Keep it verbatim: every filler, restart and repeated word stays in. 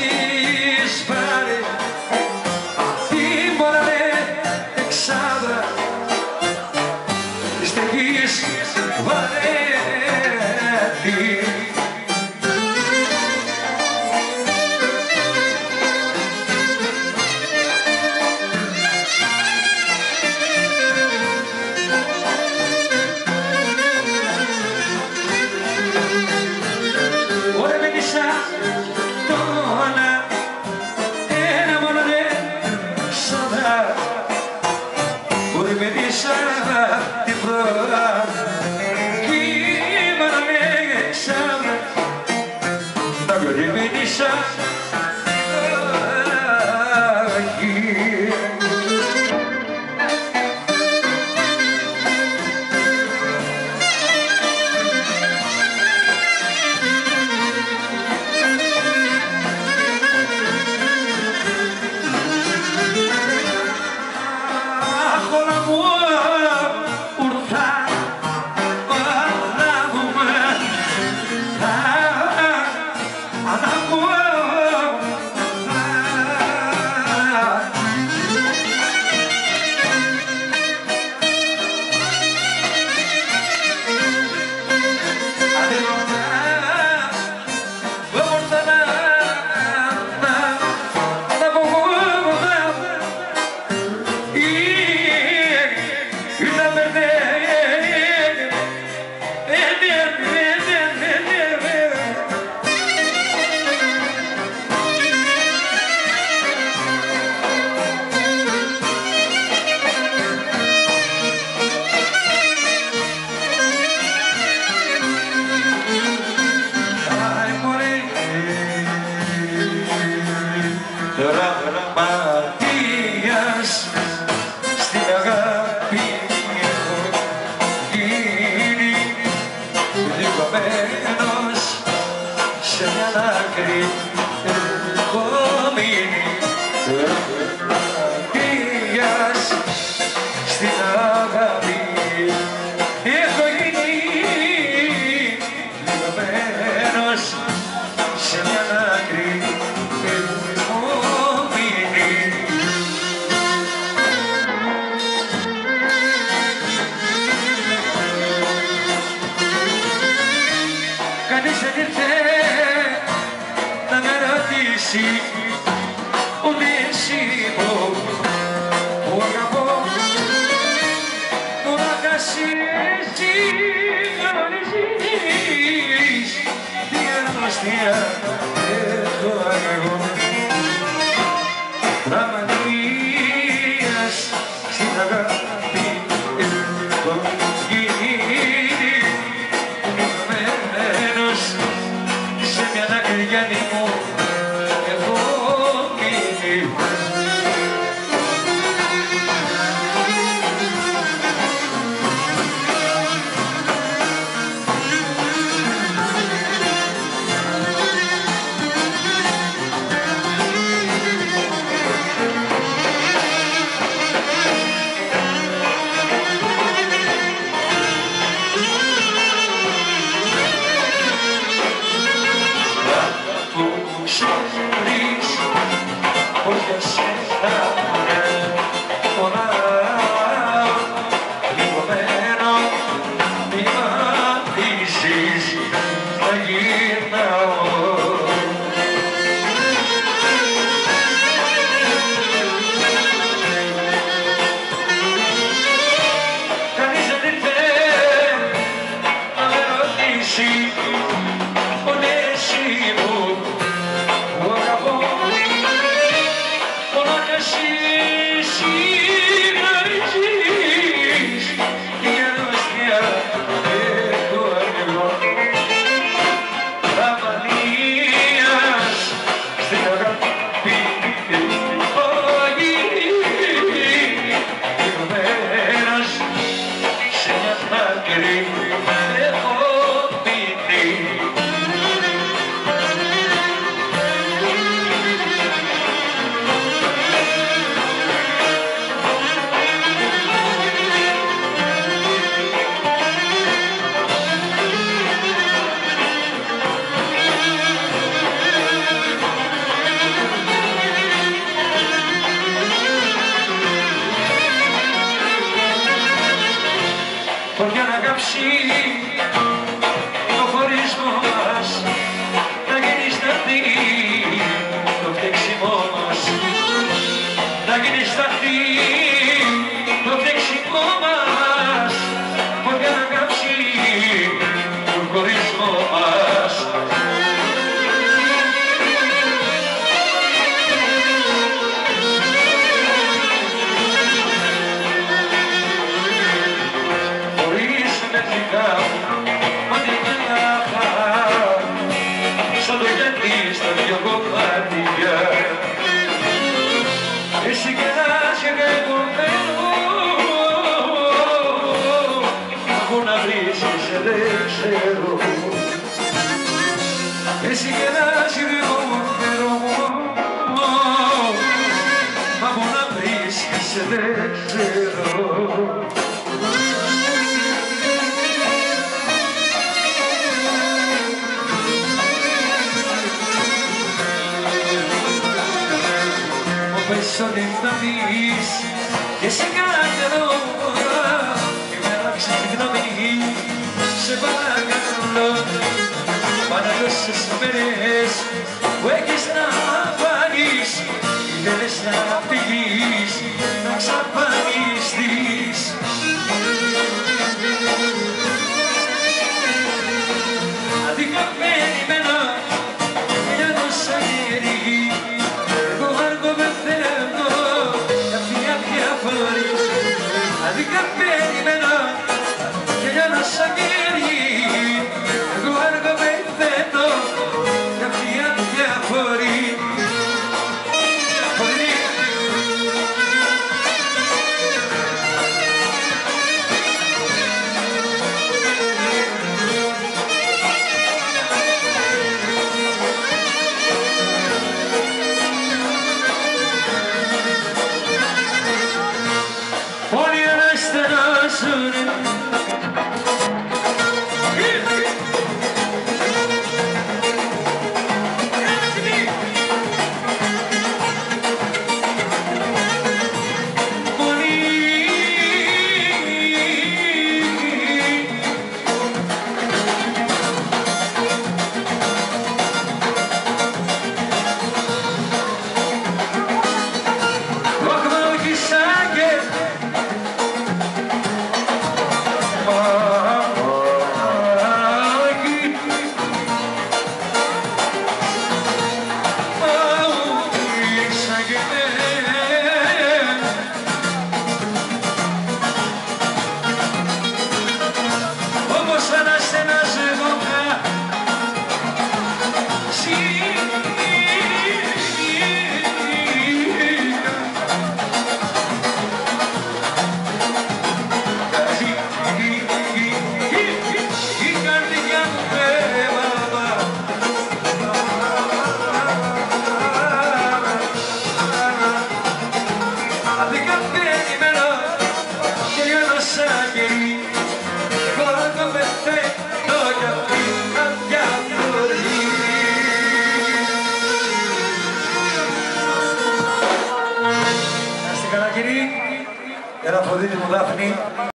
έχεις πάρει τίποτα εξάδα στεγείς βαρέτη. Ματίας στην αγάπη έχω γίνει δικωμένος σε μια άκρη έχω μείνει. Ματίας στην αγάπη έχω γίνει δικωμένος σε μια άκρη. Κανείς δεν ήρθε να με ρωτήσει ούτε εσύ που αγαπώ. Μονάχα εσύ γνωρίζεις τι αρμοστία έχω εγώ. Τραυματίας στην αγάπη έχω γίνει σε μια δάκρυα μου έχω μείνει. She γράψει το χωρισμό μας, να γίνει σταθή το φταίξιμό μας, να γίνει σταθή το φταίξιμό μας, ποτέ να γράψει το χωρισμό μας. Σαν το γιατί στα δυο κομμάτια εσύ και ένας και εγώ θέλω πού να βρίσκεσαι δεν ξέρω εσύ και ένας και εγώ θέλω μα πού να βρίσκεσαι δεν ξέρω. Πες ότι θα πεις και σε κάτι εδώ και με αλλάξεις γνώμη, σε παρακαλώ παραδώσεις μέρες που έχεις να πάρεις, ήθελες να φύγεις, να ξαφανιστείς. Αδίκα περιμένω για το σαγέρι, αδίκα περιμένω και για να σ' αγγέλει εγώ έργο πεθαίνω για μια διαφορή. Όλοι αναστενάζουνε Ένα φροντίδι μου Δάφνη.